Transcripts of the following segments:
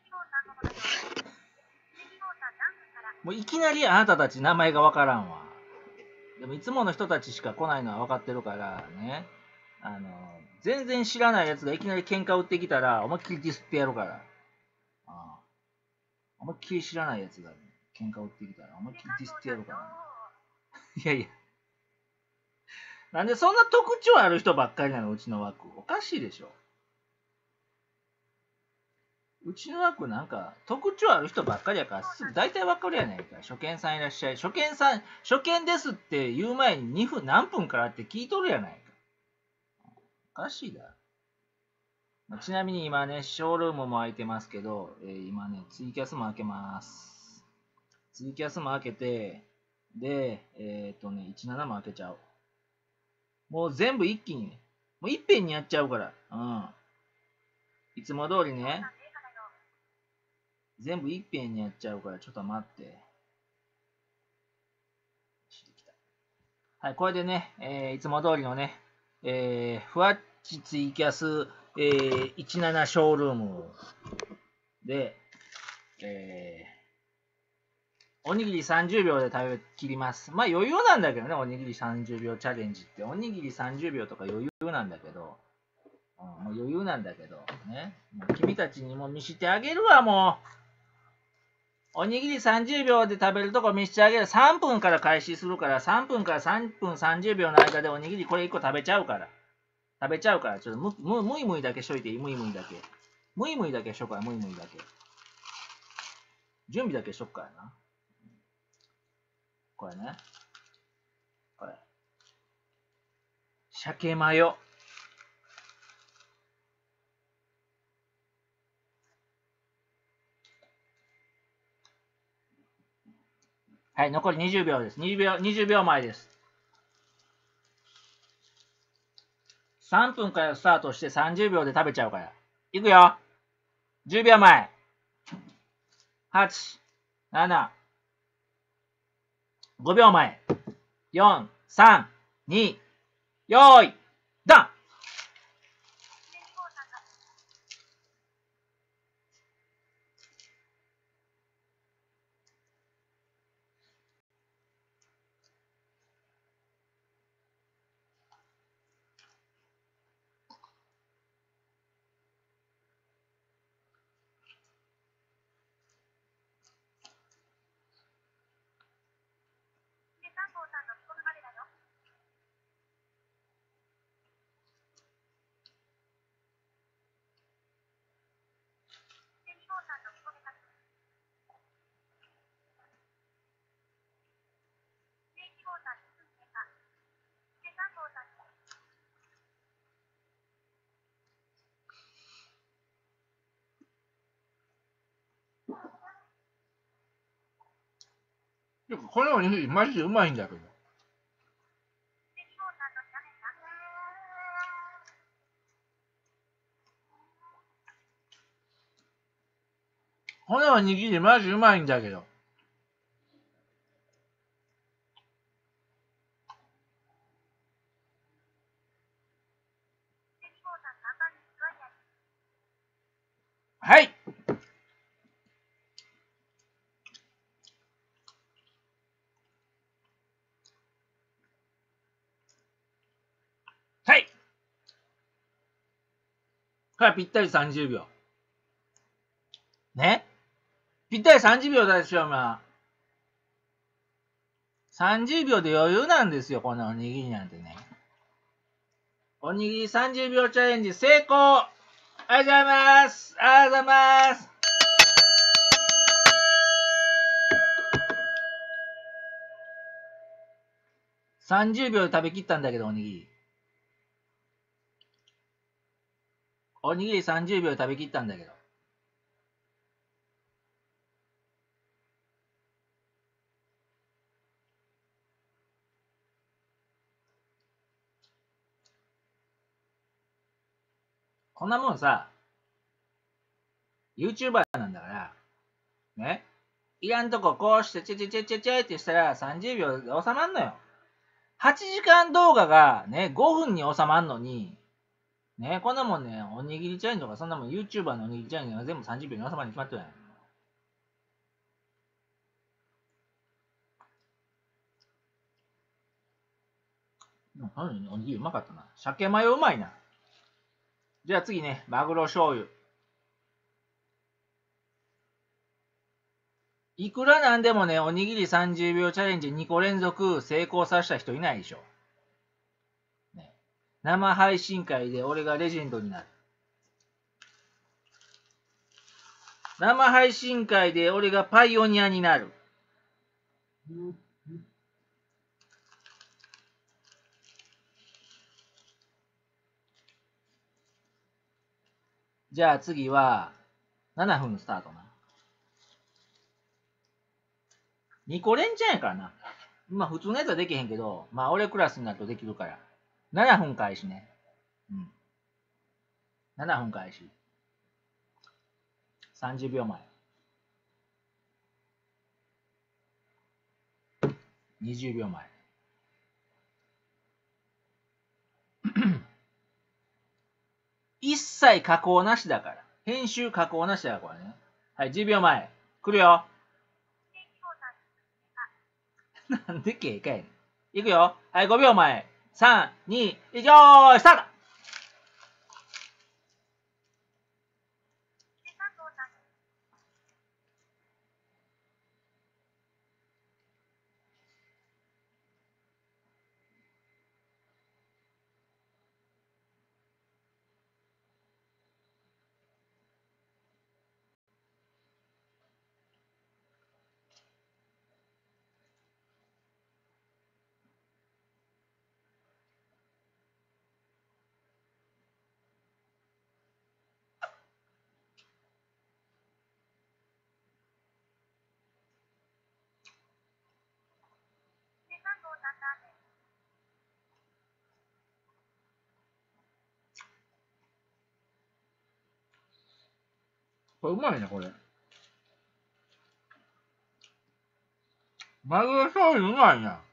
もういきなりあなたたち名前がわからんわ。でもいつもの人たちしか来ないのは分かってるからね。全然知らないやつがいきなり喧嘩売ってきたら、思いっきりディスってやるから。思いっきり知らないやつが、ね、喧嘩売ってきたら、思いっきりディスってやるから、ね。いやいや。なんでそんな特徴ある人ばっかりなの、うちの枠。おかしいでしょ。うちの枠なんか特徴ある人ばっかりやからすぐ大体わかるやないか。初見さんいらっしゃい。初見ですって言う前に2分何分からって聞いとるやないか。おかしいだ。ちなみに今ね、ショールームも開いてますけど、今ね、ツイキャスも開けます。ツイキャスも開けて、で、17も開けちゃう。もう全部一気にね、もういっぺんにやっちゃうから。いつも通りね、全部いっぺんにやっちゃうから、ちょっと待って。はい、これでね、いつも通りのね、ふわっちツイキャス、17ショールームで、おにぎり30秒で食べきります。まあ余裕なんだけどね、おにぎり30秒チャレンジって。おにぎり30秒とか余裕なんだけど、もう余裕なんだけど、ね。もう君たちにも見してあげるわ、もう。おにぎり30秒で食べるとこ見せてあげる。3分から開始するから、3分から3分30秒の間でおにぎりこれ1個食べちゃうから。ちょっとむいむいだけしといていい、むいむいだけ。むいむいだけしとくから、むいむいだけ。準備だけしとくからな。これね。これ。鮭マヨ。はい、残り20秒です。20秒前です。3分からスタートして30秒で食べちゃうから。いくよ。10秒前。8、7、5秒前。4、3、2、よーい、ダン。このおにぎりマジでうまいんだけど。このおにぎりマジうまいんだけど。はい。はい。これぴったり30秒。ね。ぴったり30秒だでしょ、今。30秒で余裕なんですよ、このおにぎりなんてね。おにぎり30秒チャレンジ成功。ありがとうございます。ありがとうございます。30秒で食べきったんだけど、おにぎり。おにぎり30秒で食べきったんだけど。こんなもんさ、YouTuber なんだから、ね。いらんとここうしてチェチェチェチェチェってしたら30秒で収まんのよ。8時間動画がね、5分に収まんのに、 ね、こんなもんね、おにぎりチャレンジとか、そんなもん YouTuber のおにぎりチャレンジが全部30秒に収まるに決まってるやん。おにぎりうまかったな。鮭マヨうまいな。じゃあ次ね、マグロ醤油。いくらなんでもね、おにぎり30秒チャレンジ2個連続成功させた人いないでしょ。ね、生配信会で俺がレジェンドになる。生配信会で俺がパイオニアになる。じゃあ次は、7分スタートな。2個連チャンやからな。まあ普通のやつはできへんけど、まあ俺クラスになるとできるから。7分開始ね。うん。7分開始。30秒前。20秒前。一切加工なしだから。編集加工なしだから、これね。はい、10秒前。来るよ。なんで警戒やねん。いくよ。はい、5秒前。3、2、1、よーい、スタート。これうまいね、これ。マグロ醤油うまいな。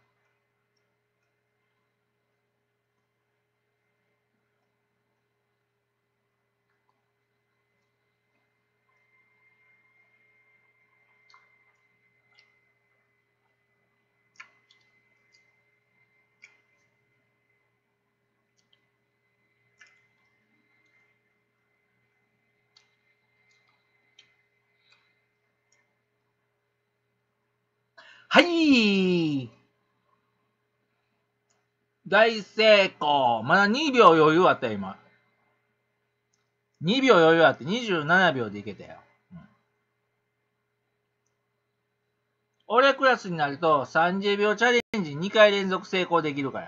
はい、大成功。まだ2秒余裕あったよ、今。2秒余裕あって27秒でいけたよ。うん、俺クラスになると30秒チャレンジ2回連続成功できるから。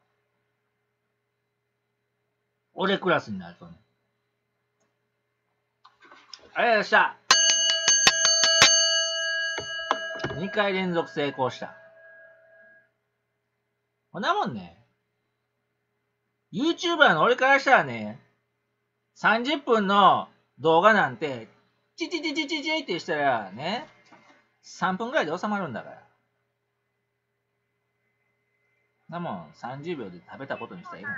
俺クラスになるとね。ありがとうございました。2回連続成功した。こんなもんね。YouTuber の俺からしたらね、30分の動画なんて、チチチチチチってしたらね、3分ぐらいで収まるんだから。なもん30秒で食べたことにしたらいいの。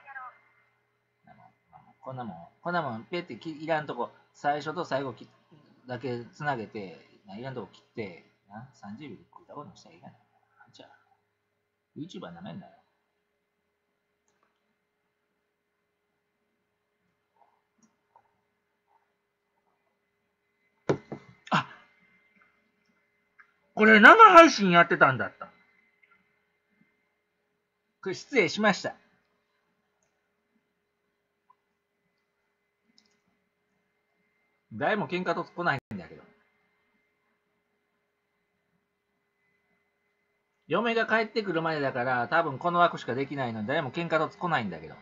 こんなもん、ペっていらんとこ、最初と最後だけつなげて、いらんとこ切って、30秒で食ったことにしたらいいかな。じゃあ、YouTuber なめんなよ。あ、これ生配信やってたんだった。これ失礼しました。誰も喧嘩と来ないんだけど。嫁が帰ってくるまでだから、多分この枠しかできないので、誰も喧嘩と来ないんだけど。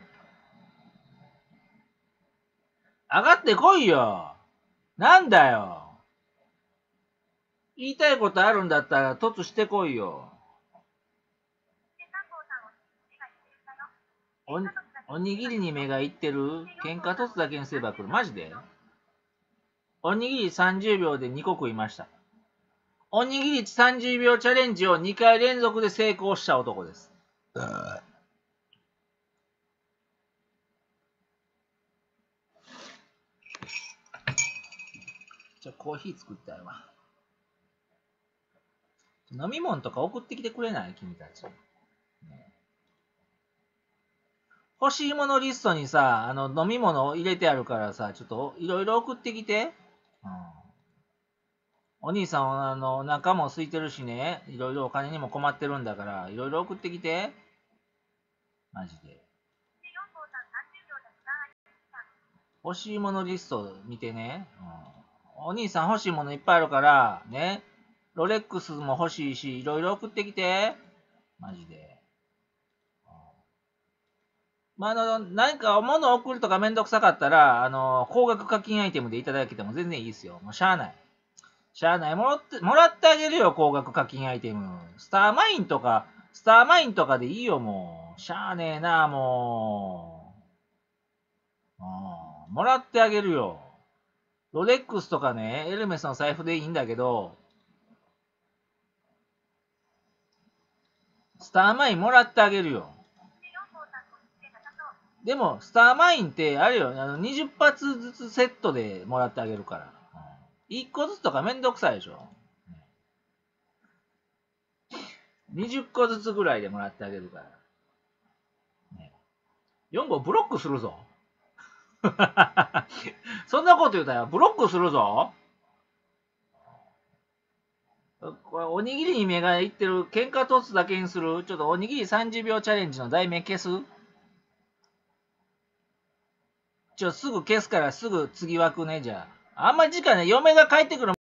上がってこいよ。なんだよ。言いたいことあるんだったら、突してこいよ。おにぎりに目がいってる？喧嘩突だけにすれば来る。マジで？おにぎり30秒で2個食いました。おにぎり30秒チャレンジを2回連続で成功した男です。 コーヒー作ったよわ。飲み物とか送ってきてくれない君たち。ね、欲しいものリストにさ、飲み物入れてあるからさ、ちょっといろいろ送ってきて。うん、お兄さんはお腹も空いてるしね、いろいろお金にも困ってるんだから、いろいろ送ってきて。マジで。欲しいものリスト見てね。お兄さん欲しいものいっぱいあるから、ね。ロレックスも欲しいし、いろいろ送ってきて。マジで。まあ、何か物を送るとかめんどくさかったら、高額課金アイテムでいただけても全然いいですよ。もうしゃあない。しゃあない。もらってあげるよ、高額課金アイテム。スターマインとかでいいよ、もう。しゃあねえな、もう。もらってあげるよ。ロレックスとかね、エルメスの財布でいいんだけど、スターマインもらってあげるよ。でも、スターマインって、あれよ、20発ずつセットでもらってあげるから。1個ずつとかめんどくさいでしょ。20個ずつぐらいでもらってあげるから。4号ブロックするぞ。そんなこと言うたらブロックするぞ。これおにぎりに目がいってる喧嘩突だけにする。ちょっとおにぎり30秒チャレンジの題名消す。すぐ消すからすぐ次枠ね、じゃあ。あんまり時間ね、嫁が帰ってくる